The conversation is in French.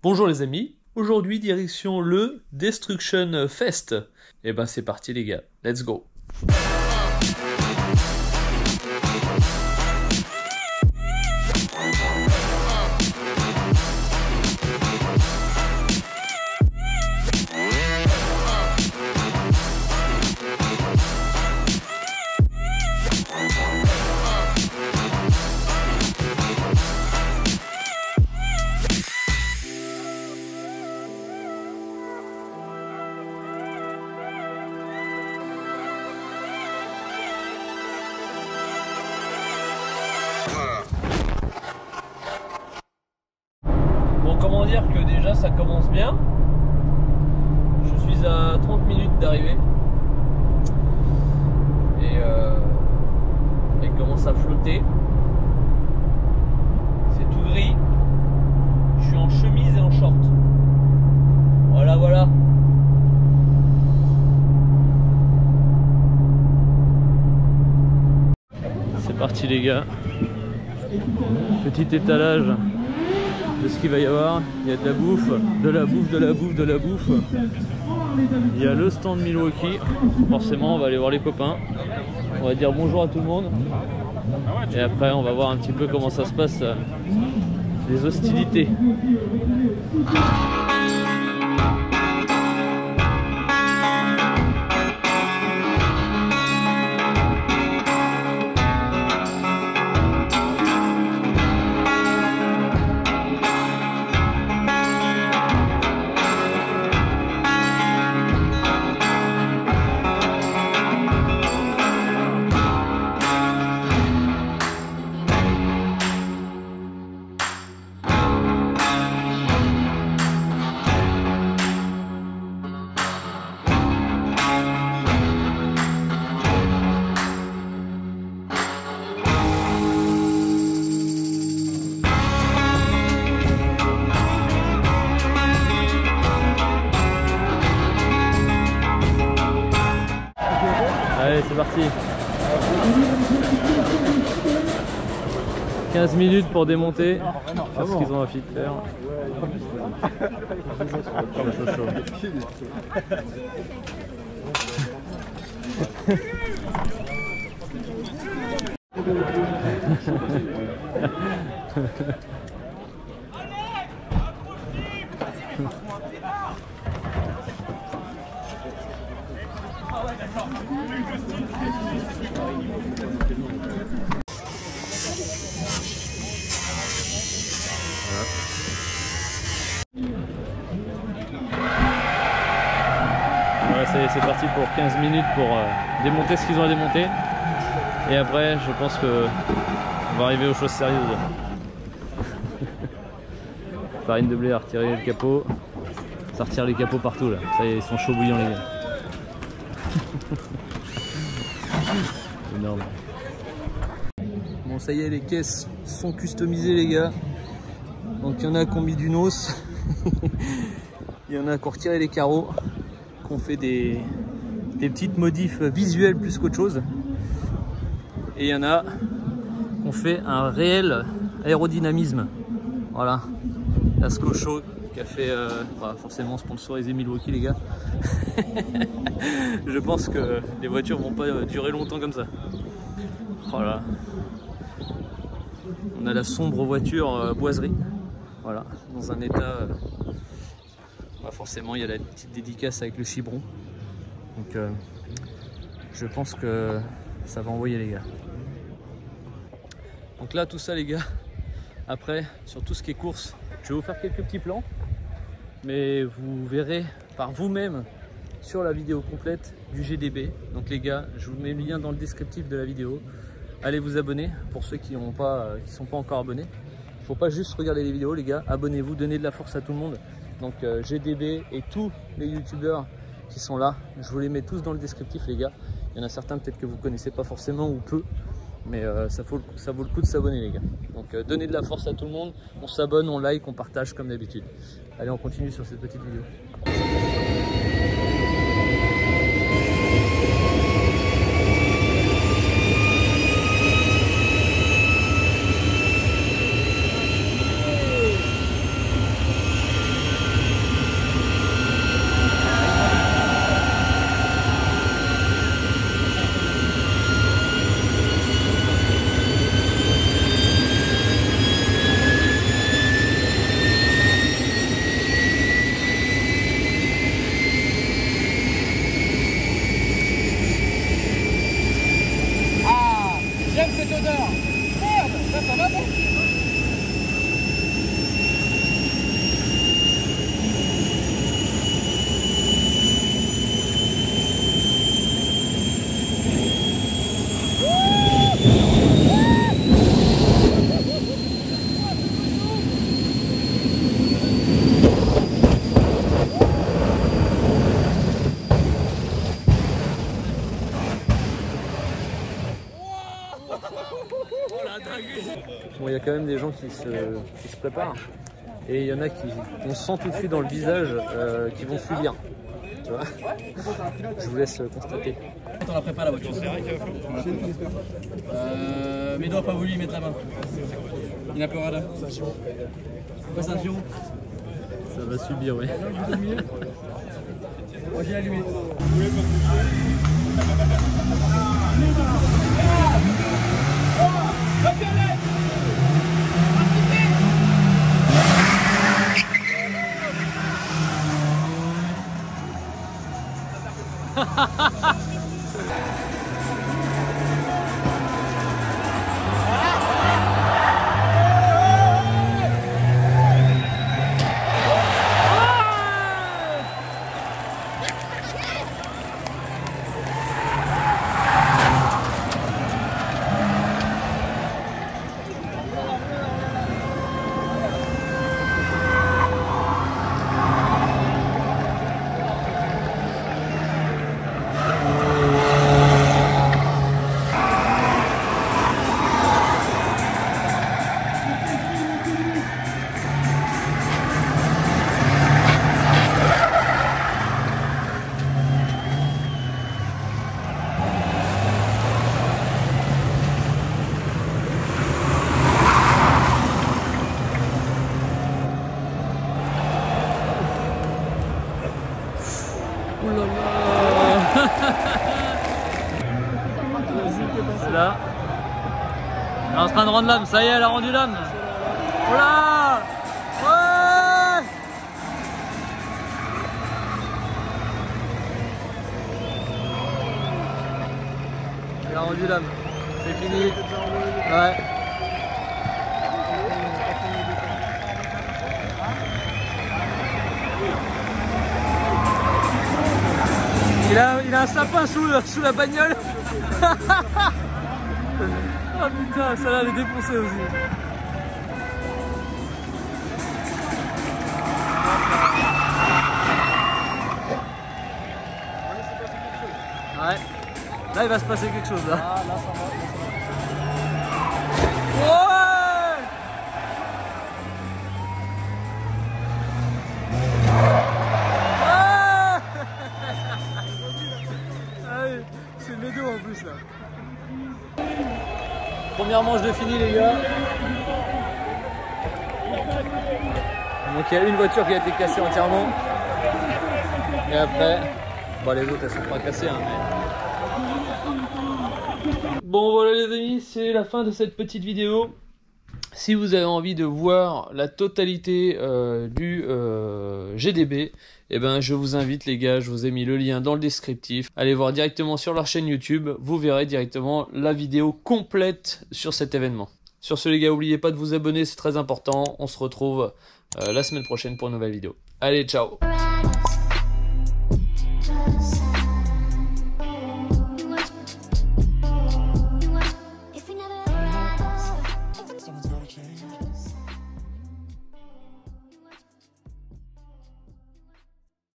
Bonjour les amis, aujourd'hui direction le Destruction Fest. Et ben c'est parti les gars, let's go. Bon, comment dire que déjà ça commence bien. Je suis à 30 minutes d'arrivée et il commence à flotter. C'est tout gris. Je suis en chemise et en short. Voilà, voilà. C'est parti les gars. Petit étalage de ce qu'il va y avoir. Il y a de la bouffe, de la bouffe, de la bouffe, de la bouffe. Il y a le stand Milwaukee. Forcément on va aller voir les copains. On va dire bonjour à tout le monde. Et après on va voir un petit peu comment ça se passe, les hostilités. Allez, c'est parti. 15 minutes pour démonter. C'est ce qu'ils ont envie de faire. Voilà, c'est parti pour 15 minutes pour démonter ce qu'ils ont à démonter. Et après, je pense que on va arriver aux choses sérieuses. Farine de blé à retirer le capot. Ça retire les capots partout là. Ça y est, ils sont chauds bouillants les gars. Énorme. Bon, ça y est, les caisses sont customisées les gars. Donc il y en a qui ont mis du nos. Il y en a qui ont retiré les carreaux, qui ont fait des petites modifs visuelles plus qu'autre chose. Et il y en a qui ont fait un réel aérodynamisme. Voilà, la Scocho qui a fait forcément sponsoriser Milwaukee les gars. Je pense que les voitures vont pas durer longtemps comme ça. Voilà. On a la sombre voiture boiserie. Voilà, dans un état. Forcément, il y a la petite dédicace avec le chibron. Donc, je pense que ça va envoyer les gars. Donc là, tout ça les gars. Après, sur tout ce qui est course, je vais vous faire quelques petits plans. Mais vous verrez par vous-même sur la vidéo complète du GDB. Donc les gars, je vous mets le lien dans le descriptif de la vidéo. Allez vous abonner pour ceux qui sont pas encore abonnés. Il ne faut pas juste regarder les vidéos les gars, abonnez-vous, donnez de la force à tout le monde. Donc GDB et tous les youtubeurs qui sont là, je vous les mets tous dans le descriptif les gars. Il y en a certains peut-être que vous ne connaissez pas forcément ou peu. Mais ça vaut le coup de s'abonner les gars. Donc donnez de la force à tout le monde. On s'abonne, on like, on partage comme d'habitude. Allez, on continue sur cette petite vidéo. J'aime cette odeur. Merde, ça va bon. Bon, il y a quand même des gens qui se préparent et il y en a qui, on sent tout de suite dans le visage, qui vont subir. Tu vois, je vous laisse constater. On la prépare la voiture. Mes doigts pas voulu y mettre la main. Il n'a pas là. Quoi, ceinture? Ça va subir, oui. Moi j'ai allumé. Là, elle est en train de rendre l'âme, ça y est, elle a rendu l'âme. Oh là, ouais. Elle a rendu l'âme, c'est fini. Ouais. Il a un sapin sous la bagnole. Oh putain, celle-là elle est défoncée aussi. Ouais. Là il va se passer quelque chose là. Ah, là ça va. Ouais. Ah oui, c'est les deux en plus là. Première manche de fini les gars. Donc il y a une voiture qui a été cassée entièrement. Et après, bon les autres elles sont pas cassées hein, mais... Bon voilà les amis, c'est la fin de cette petite vidéo. Si vous avez envie de voir la totalité du GDB, eh ben, je vous invite les gars, je vous ai mis le lien dans le descriptif. Allez voir directement sur leur chaîne YouTube, vous verrez directement la vidéo complète sur cet événement. Sur ce les gars, n'oubliez pas de vous abonner, c'est très important. On se retrouve la semaine prochaine pour une nouvelle vidéo. Allez, ciao!